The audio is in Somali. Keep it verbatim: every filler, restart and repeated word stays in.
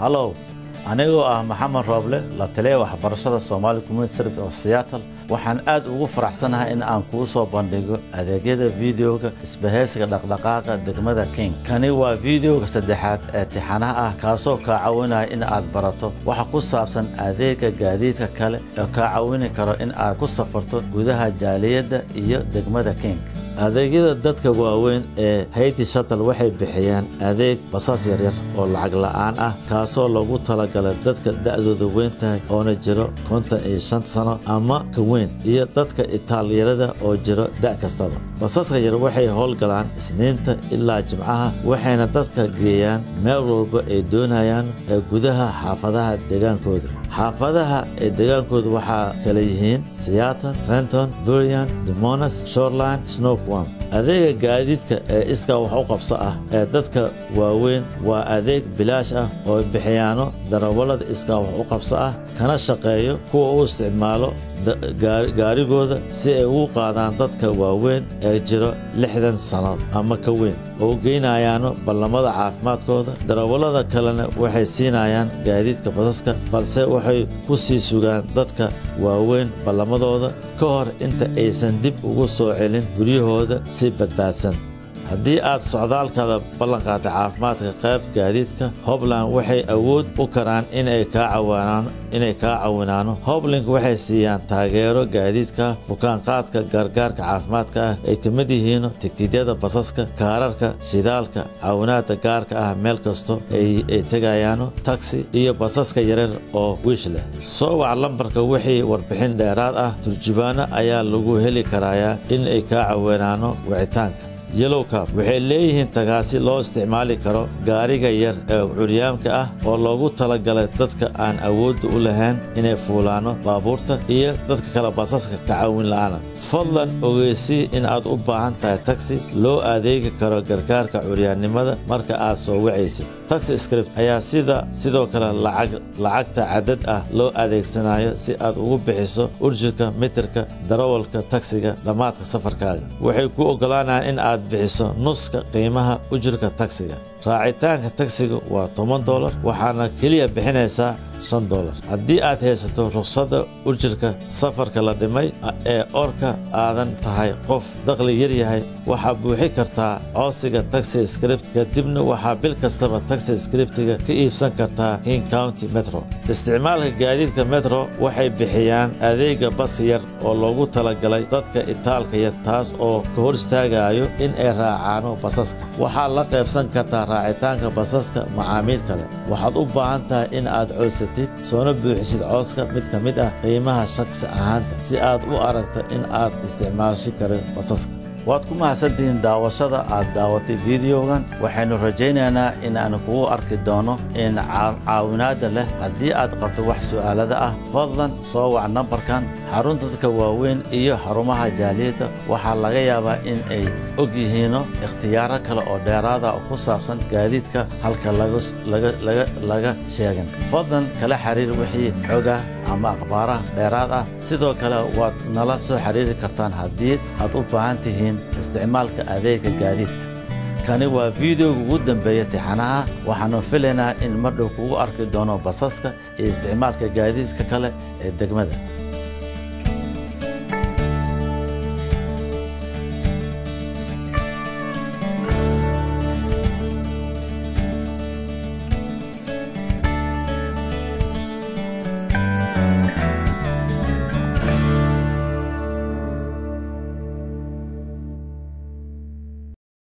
هلو anigoo ah Maxamed Roble la taliye waxbarashada Somali Community Service of Seattle waxaan aad ugu faraxsanahay in aan ku soo bandhigo adeegyada videoga isbahaysiga dhaqdhaqaaqa degmada King kani waa videoga saddexaad ee tixanaha ah kaasoo ka caawinaya in aad barato waxa ku saabsan adeega gaadiidka kale ee ka caawin karo in aad ku safarto gudaha jaaliyada iyo degmada King adeegyada dadka waaweyn ee Haiti Shuttle waxay bixiyaan adeeg basas yar yar oo lacag la'aan ah kaasoo lagu talagalay dadka da'doodu weyn tahay oo jiro konton iyo shan sano ama ka weyn iyo dadka Itaaliyada oo jiro da' kastaba basaska yar waxay howlgalaan Isniinta ilaa Jimcaha waxayna dadka geeyaan meel walba ay doonayaan ee gudaha xaafadaha deegaankooda xaafadaha ee deegaankooda waxa kala yihiin Seattle, Renton, Burien, Demonas, Shoreline, Snow adeega gaadiidka ee iska wax u qabso ah ee dadka waaweyn waa adeeg bilaash ah oo bixiyaano darawalada iska wax u qabso ah kana shaqeeyo kuwa uu isticmaalo gaarigooda si ay ugu qaadaan dadka waaweyn ee jiro lixdan sano ama ka weyn oo geynayaan ballamada caafimaadkooda darawalada kalena waxay siinayaan gaadiidka basaska balse waxay ku sii sugaan dadka waaweyn ballamadooda ka hor inta aysan dib ugu soo celin guryahooda si badbaadsan haddii aad socdaalkada ballan qaatay caafimaadka qayb gaadiidka Hobland waxay awood u karaan in ay ka caawinaan inay ka caawinaan Hobland waxay siiyaan taageero gaadiidka bukaan qaadka gargaarka caafimaadka ay ka mid yihiin tikidhada basaska kaararka shidaalka caawinaadka gaarka ah meel kasto ay ay tagayaan taxi iyo basaska yaryar oo wiish leh soo wac lambarka wixii warbixin dheeraad ah turjubaana ayaa lagu heli karayaa in ay ka caawinaan wicitaanka Yellow Cab waxay leeyihiin tagaasi loo isticmaali karo gaariga yar ee curyaamka ah oo loogu talagalay dadka aan awood u lahayn inay fuulaano baabuurta iyo dadka kala basaska ka caawin la'aan fadlan ogeysii in aad u baahan tahay taxi loo adeegi karo gargaarka curyaannimada marka aad soo wacaysid taxi script ayaa sida sidoo kale lacag lacagta cadad ah loo adeegsanayo si aad ugu bixiso urjirka meterka darawalka taxiga dhamaadka safarkaaga waxay ku ogolaanayaan in aad bixiso nuska qiimaha ujirka taxiga raacitaanka taxiga waa toban dollar waxaana kaliya bixinaysaa shan dollar haddii aad haysato ruqsadda ujirka safarka la dhimay ee orka aadan tahay qof dakhli yar yahay waxa buuxi kartaa codsiga taxi script kadibna waxa bil kastaba taxi scriptiga ka iibsan kartaa King County Metro isticmaalka gaadiidka Metro waxay bixiyaan adeega bas yar oo loogu talagalay dadka Itaalka yar taas oo ka hor istaagayo in ay raacaan basaska waxa la qaybsan kartaa raacitaanka basaska macaamiil kale waxaad u baahan tahay in aad codsato soona buuxisid codska mid ka mid ah qiimaha shakhsi ahaanta si aad u aragto in aad isticmaasho karin basaska waad ku mahadsantihiin daawashada aad daawatay videogan waxaynu rajaynaynaa in aan kugu arki doono in caawinaada leh haddii aad qabto wax su'aalada ah fadlan soo wac nambarkan xarunta dadka waaweyn iyo xarumaha jaaliyada waxaa laga yaabaa in ay og yihiin ikhtiyaaro kale oo dheeraad ah ku saabsan gaadiidka halka laga laga laga sheegan fadlan kala xiriir wixii xoga ama akhbaaraha dheeraad ah sidoo kale waad nala soo xiriiri kartaan haddii aad u baahan tihiin isticmaalka adeega gaadiidka kani waa videoga ugu dambeeya tixanaha waxaanu filaynaa in mar dhow kugu arki doono basaska iyo isticmaalka gaadiidka kale ee degmada